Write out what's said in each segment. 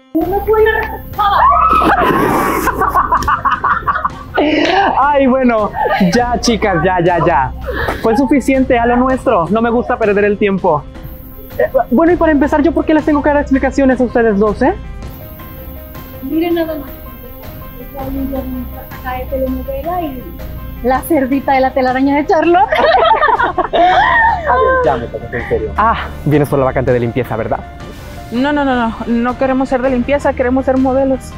No puedo Ay, bueno, ya chicas, ya. Fue suficiente a lo nuestro, no me gusta perder el tiempo. Bueno, y para empezar, ¿yo por qué les tengo que dar explicaciones a ustedes dos, Miren nada más. Esta Olivia acá de telenovela y la cerdita de la telaraña de Charlotte. Ya me tomas en serio. Ah, vienes por la vacante de limpieza, ¿verdad? No queremos ser de limpieza, queremos ser modelos.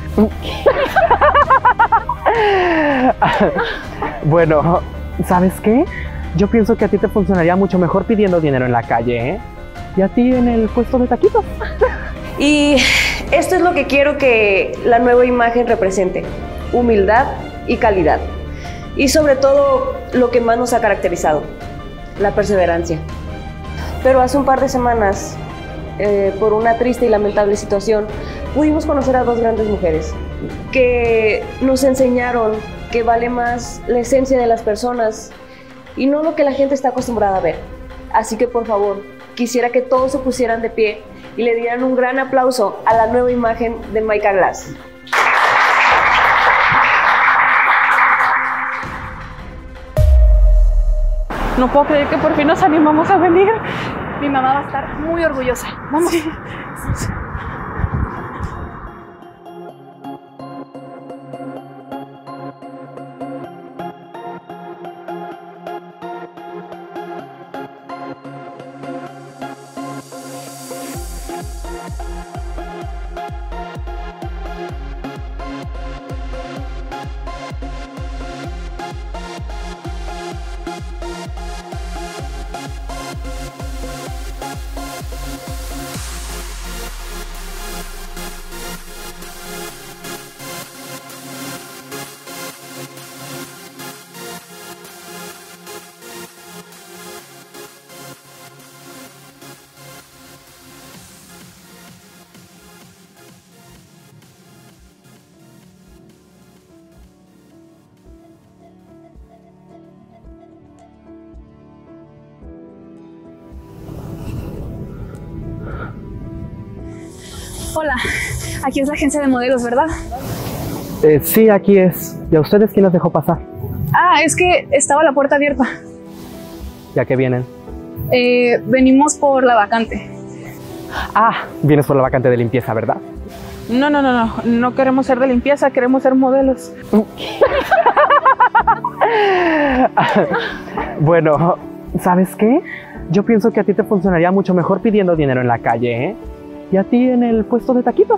Bueno, ¿sabes qué? Yo pienso que a ti te funcionaría mucho mejor pidiendo dinero en la calle, y a ti en el puesto de taquitos. Y esto es lo que quiero que la nueva imagen represente: humildad y calidad. Y sobre todo, lo que más nos ha caracterizado: la perseverancia. Pero hace un par de semanas, por una triste y lamentable situación, pudimos conocer a dos grandes mujeres que nos enseñaron que vale más la esencia de las personas y no lo que la gente está acostumbrada a ver. Así que, por favor, quisiera que todos se pusieran de pie y le dieran un gran aplauso a la nueva imagen de Maika Glass. No puedo creer que por fin nos animamos a venir. Mi mamá va a estar muy orgullosa. Vamos. Sí. Hola, aquí es la agencia de modelos, ¿verdad? Sí, aquí es. ¿Y a ustedes quién los dejó pasar? Ah, es que estaba la puerta abierta. ¿Ya que vienen? Venimos por la vacante. Ah, vienes por la vacante de limpieza, ¿verdad? No queremos ser de limpieza, queremos ser modelos. Bueno, ¿sabes qué? Yo pienso que a ti te funcionaría mucho mejor pidiendo dinero en la calle, y a ti en el puesto de taquitos.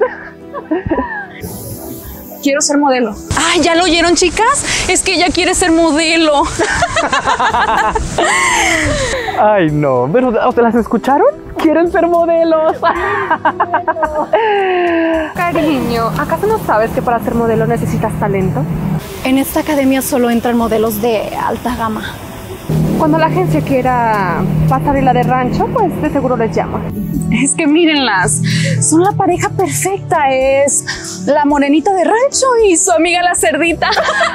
Quiero ser modelo. ¡Ay, ya lo oyeron, chicas! Es que ella quiere ser modelo. Ay, no, pero ¿te las escucharon? ¡Quieren ser modelos! Cariño, ¿acaso no sabes que para ser modelo necesitas talento? En esta academia solo entran modelos de alta gama. Cuando la agencia quiera pasarela de rancho, pues de seguro les llama. Es que mírenlas, son la pareja perfecta. Es la morenita de rancho y su amiga la cerdita.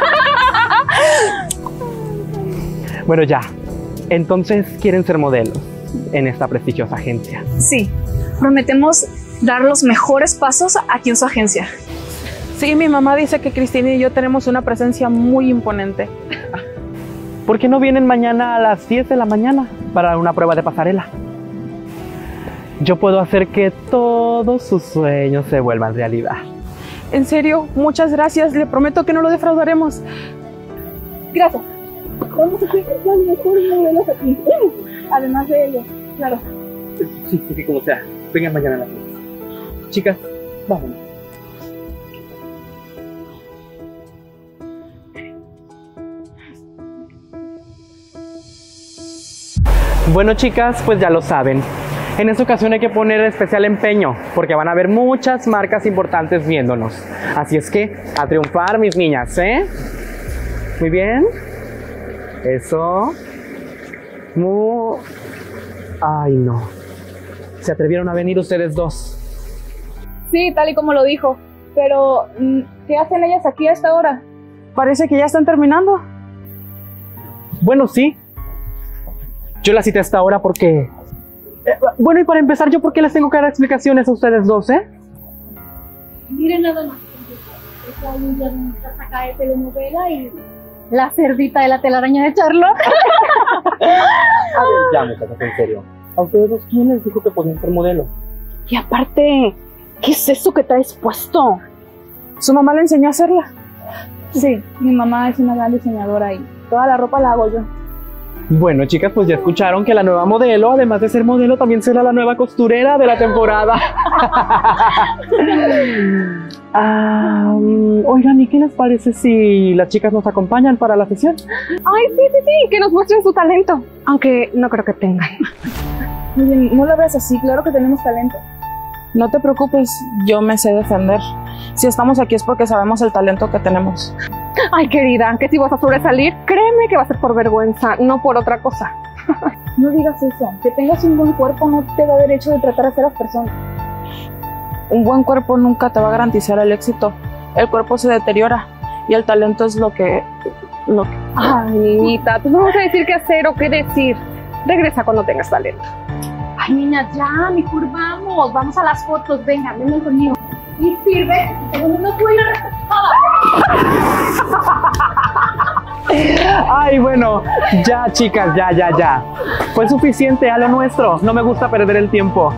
Bueno, ya. Entonces quieren ser modelos en esta prestigiosa agencia. Sí, prometemos dar los mejores pasos aquí en su agencia. Sí, mi mamá dice que Cristina y yo tenemos una presencia muy imponente. ¿Por qué no vienen mañana a las 10 de la mañana para una prueba de pasarela? Yo puedo hacer que todos sus sueños se vuelvan realidad. En serio, muchas gracias. Le prometo que no lo defraudaremos. Gracias. Vamos a hacer los mejores modelos aquí. Además de ellos, claro. Sí, que como sea. Vengan mañana a las 10. Chicas, vámonos. Bueno, chicas, pues ya lo saben. En esta ocasión hay que poner especial empeño porque van a haber muchas marcas importantes viéndonos. Así es que a triunfar, mis niñas, Muy bien. Eso. Ay, no. ¿Se atrevieron a venir ustedes dos? Sí, tal y como lo dijo. Pero, ¿qué hacen ellas aquí a esta hora? Parece que ya están terminando. Bueno, sí. Yo la cité hasta ahora porque... bueno, y para empezar, ¿yo por qué les tengo que dar explicaciones a ustedes dos, Miren nada más. Esa Luya de nuestra saca de telenovela y la cerdita de la telaraña de Charlotte. A ver, ya, muchachos, en serio. ¿A ustedes dos quién les dijo que podían ser modelo? Y aparte, ¿qué es eso que traes puesto? ¿Su mamá le enseñó a hacerla? Sí, mi mamá es una gran diseñadora y toda la ropa la hago yo. Bueno, chicas, pues ya escucharon que la nueva modelo, además de ser modelo, también será la nueva costurera de la temporada. Oigan, ¿y qué les parece si las chicas nos acompañan para la sesión? Ay, sí, que nos muestren su talento. Aunque no creo que tengan. Miren, no lo veas así, claro que tenemos talento. No te preocupes, yo me sé defender. Si estamos aquí es porque sabemos el talento que tenemos. Ay, querida, que si vas a sobresalir, créeme que va a ser por vergüenza, no por otra cosa. No digas eso. Que tengas un buen cuerpo no te da derecho de tratar así a las personas. Un buen cuerpo nunca te va a garantizar el éxito. El cuerpo se deteriora y el talento es lo que... Ay, niñita, pues no vamos a decir qué hacer o qué decir. Regresa cuando tengas talento. Ay, niñas, ya, mejor vamos a las fotos, vengan, vengan conmigo. Y sirve, tengo una buena Ay, bueno, ya, chicas, ya. Fue suficiente a lo nuestro. No me gusta perder el tiempo.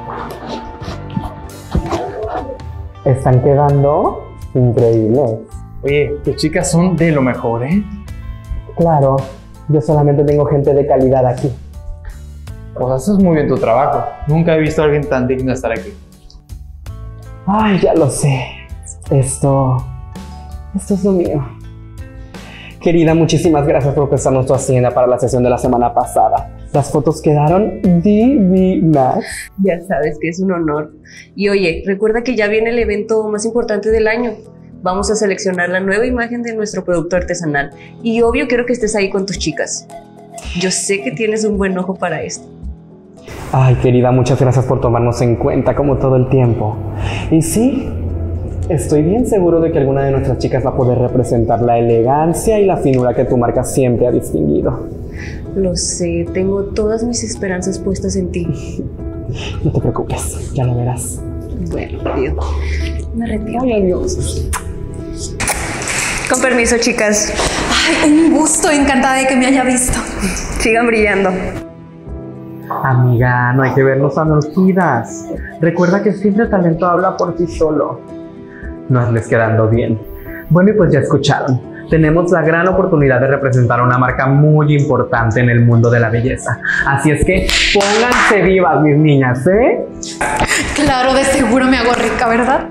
Están quedando increíbles. Oye, tus chicas son de lo mejor, ¿eh? Claro, yo solamente tengo gente de calidad aquí. Pues haces muy bien tu trabajo. Nunca he visto a alguien tan digno de estar aquí. Ay, ya lo sé. Esto es lo mío. Querida, muchísimas gracias por prestarnos tu hacienda para la sesión de la semana pasada. Las fotos quedaron divinas. Ya sabes que es un honor. Y oye, recuerda que ya viene el evento más importante del año. Vamos a seleccionar la nueva imagen de nuestro producto artesanal. Y obvio quiero que estés ahí con tus chicas. Yo sé que tienes un buen ojo para esto. Ay, querida, muchas gracias por tomarnos en cuenta como todo el tiempo. Y sí, estoy bien seguro de que alguna de nuestras chicas va a poder representar la elegancia y la finura que tu marca siempre ha distinguido. Lo sé, tengo todas mis esperanzas puestas en ti. No te preocupes, ya lo verás. Bueno, tío, me retiro. Ay, adiós. Con permiso, chicas. Ay, un gusto, encantada de que me haya visto. Sigan brillando. Amiga, no hay que vernos tan urgidas. Recuerda que siempre el talento habla por sí solo. No hazles quedando bien. Bueno, y pues ya escucharon. Tenemos la gran oportunidad de representar una marca muy importante en el mundo de la belleza. Así es que pónganse vivas, mis niñas, ¿eh? Claro, de seguro me hago rica, ¿verdad?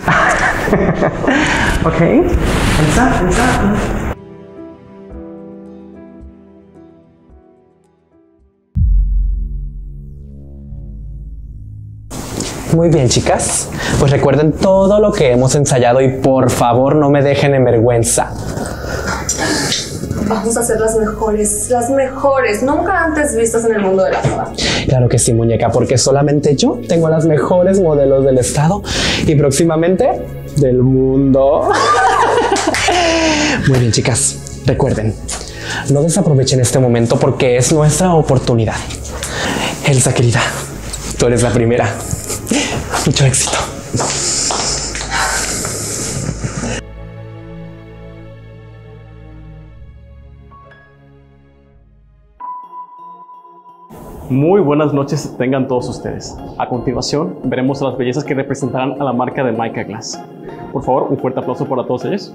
Ok. Elsa. Muy bien, chicas. Pues recuerden todo lo que hemos ensayado y por favor no me dejen en vergüenza. Vamos a ser las mejores, nunca antes vistas en el mundo de la moda. Claro que sí, muñeca, porque solamente yo tengo las mejores modelos del estado y próximamente del mundo. Muy bien, chicas. Recuerden, no desaprovechen este momento porque es nuestra oportunidad. Elsa, querida, tú eres la primera. Mucho éxito. Muy buenas noches tengan todos ustedes. A continuación veremos a las bellezas que representarán a la marca de Mica Glass. Por favor, un fuerte aplauso para todos ellos.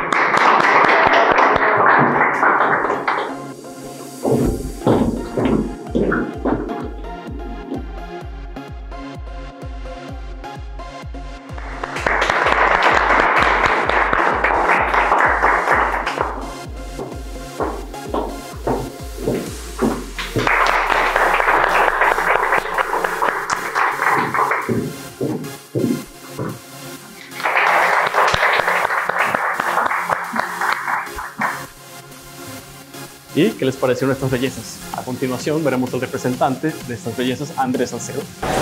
¿Y qué les parecieron estas bellezas? A continuación veremos al representante de estas bellezas, Andrés Salcedo.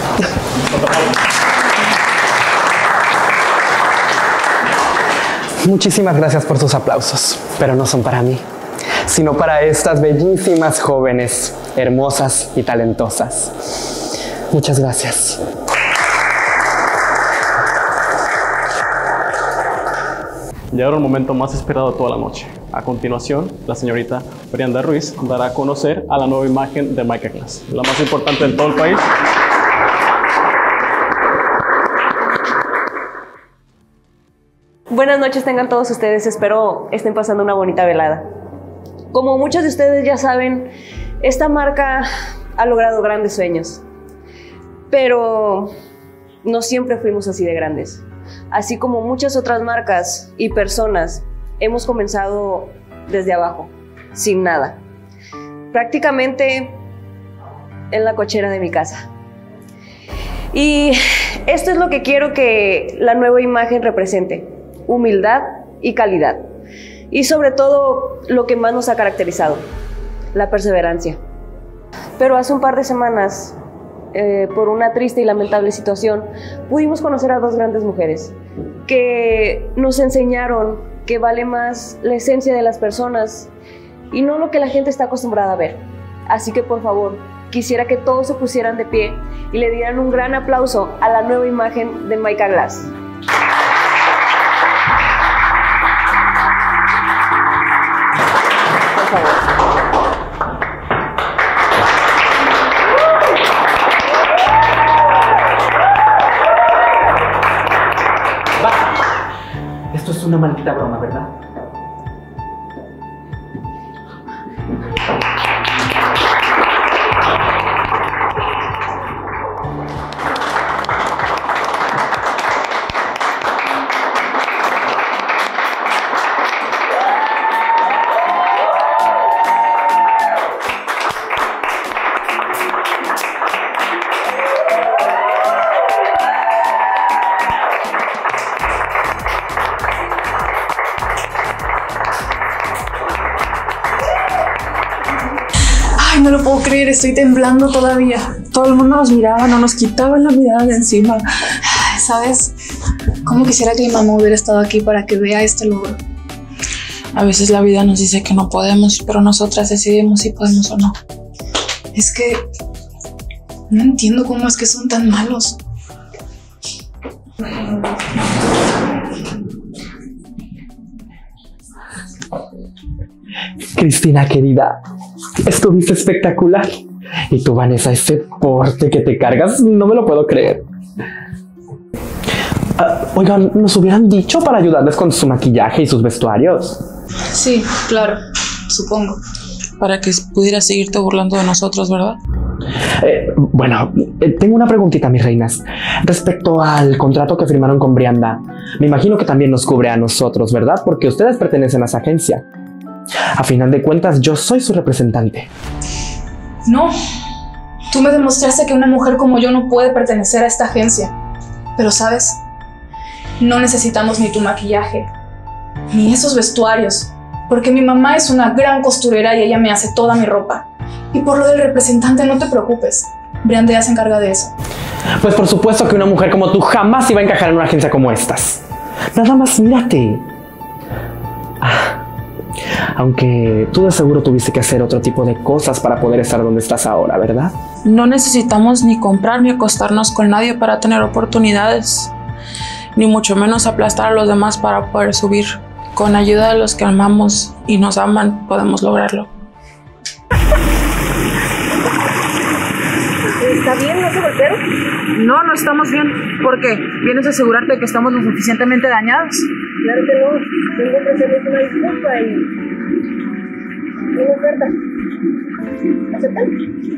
Muchísimas gracias por sus aplausos, pero no son para mí, sino para estas bellísimas jóvenes, hermosas y talentosas. Muchas gracias. Y ahora el momento más esperado de toda la noche. A continuación, la señorita Brianda Ruiz dará a conocer a la nueva imagen de Mica Glass, la más importante en todo el país. Buenas noches tengan todos ustedes, espero estén pasando una bonita velada. Como muchos de ustedes ya saben, esta marca ha logrado grandes sueños, pero no siempre fuimos así de grandes. Así como muchas otras marcas y personas, hemos comenzado desde abajo, sin nada. Prácticamente en la cochera de mi casa. Y esto es lo que quiero que la nueva imagen represente: humildad y calidad. Y sobre todo, lo que más nos ha caracterizado: la perseverancia. Pero hace un par de semanas, por una triste y lamentable situación, pudimos conocer a dos grandes mujeres que nos enseñaron que vale más la esencia de las personas y no lo que la gente está acostumbrada a ver. Así que por favor, quisiera que todos se pusieran de pie y le dieran un gran aplauso a la nueva imagen de Mica Glass. Por favor. Esto es una maldita broma, ¿verdad? Ay, no lo puedo creer, estoy temblando todavía. Todo el mundo nos miraba, no nos quitaban la mirada de encima. ¿Sabes? ¿Cómo quisiera que mi mamá hubiera estado aquí para que vea este logro? A veces la vida nos dice que no podemos, pero nosotras decidimos si podemos o no. Es que no entiendo cómo es que son tan malos. Cristina, querida, estuviste espectacular. Y tú, Vanessa, ese porte que te cargas, no me lo puedo creer. Oigan, ¿nos hubieran dicho para ayudarles con su maquillaje y sus vestuarios? Sí, claro, supongo. Para que pudieras seguirte burlando de nosotros, ¿verdad? Bueno, tengo una preguntita, mis reinas. Respecto al contrato que firmaron con Brianda, me imagino que también nos cubre a nosotros, ¿verdad? Porque ustedes pertenecen a esa agencia. A final de cuentas, yo soy su representante. No, tú me demostraste que una mujer como yo no puede pertenecer a esta agencia. Pero ¿sabes? No necesitamos ni tu maquillaje, ni esos vestuarios, porque mi mamá es una gran costurera y ella me hace toda mi ropa. Y por lo del representante, no te preocupes, Brianda ya se encarga de eso. Pues por supuesto que una mujer como tú jamás iba a encajar en una agencia como estas. Nada más mírate. Aunque tú de seguro tuviste que hacer otro tipo de cosas para poder estar donde estás ahora, ¿verdad? No necesitamos ni comprar ni acostarnos con nadie para tener oportunidades, ni mucho menos aplastar a los demás para poder subir. Con ayuda de los que amamos y nos aman, podemos lograrlo. ¿Está bien? ¿No se golpearon? No, no estamos bien. ¿Por qué? ¿Vienes a asegurarte de que estamos lo suficientemente dañados? Claro que no. Tengo que hacerles una disculpa y una oferta. ¿Aceptan?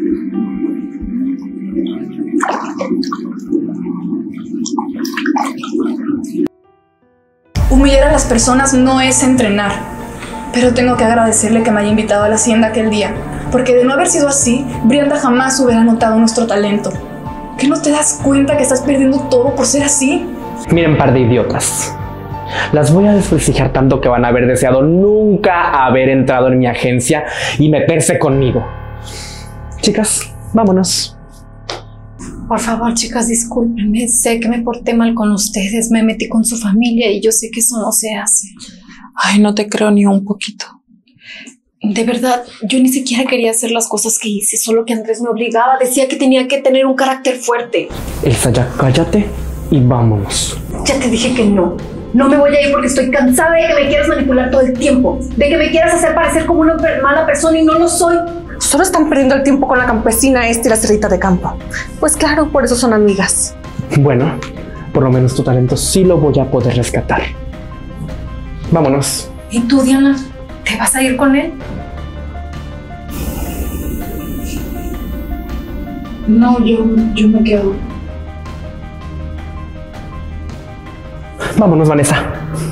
Humillar a las personas no es entrenar. Pero tengo que agradecerle que me haya invitado a la hacienda aquel día, porque de no haber sido así, Brianda jamás hubiera notado nuestro talento. ¿Qué no te das cuenta que estás perdiendo todo por ser así? Miren, par de idiotas. Las voy a desprestigiar tanto que van a haber deseado nunca haber entrado en mi agencia y meterse conmigo. Chicas, vámonos. Por favor, chicas, discúlpenme. Sé que me porté mal con ustedes. Me metí con su familia y yo sé que eso no se hace. Ay, no te creo ni un poquito. De verdad, yo ni siquiera quería hacer las cosas que hice, solo que Andrés me obligaba. Decía que tenía que tener un carácter fuerte. Elsa, ya cállate y vámonos. Ya te dije que no. No me voy a ir porque estoy cansada de que me quieras manipular todo el tiempo, de que me quieras hacer parecer como una mala persona y no lo soy. Solo están perdiendo el tiempo con la campesina y la cerdita de campo. Pues claro, por eso son amigas. Bueno, por lo menos tu talento sí lo voy a poder rescatar. Vámonos. ¿Y tú, Diana? ¿Te vas a ir con él? No, yo me quedo. Vámonos, Vanessa.